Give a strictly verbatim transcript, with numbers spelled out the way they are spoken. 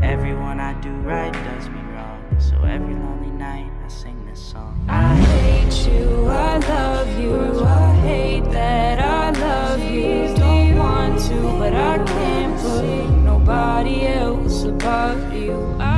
Everyone I do right does me wrong, so every lonely night I sing this song. I hate you, I love you, I hate that I love you. Don't want to, but I can't put nobody else above you. I